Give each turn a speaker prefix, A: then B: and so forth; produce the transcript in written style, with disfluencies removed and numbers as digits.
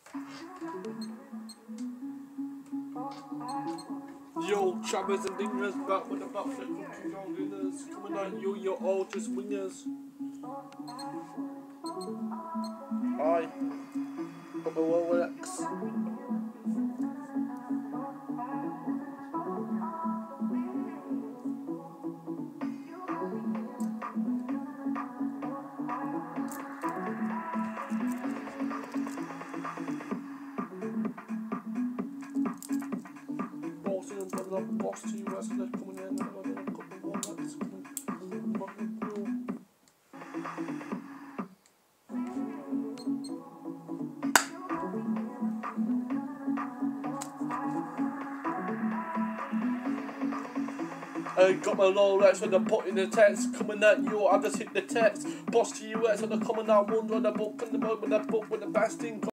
A: Yo, chappers and dingers, back with the backflip from King Dinners. Coming at you, you're all just wingers. Aye. Got my Rolex. Boss to you, as they're coming in, and I've got a couple more legs coming. I got my Rolex when they're putting the text coming at you. I just hit the text. Boss to US and they're coming out. One on the book and the book with the best thing.